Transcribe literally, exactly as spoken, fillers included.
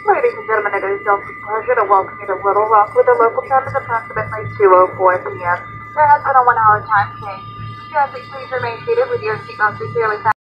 Ladies and gentlemen, it is Delta's pleasure to welcome you to Little Rock with the local time is approximately two oh four p m There has been a one-hour time change. We ask that you please remain seated with your seatbelt securely fastened.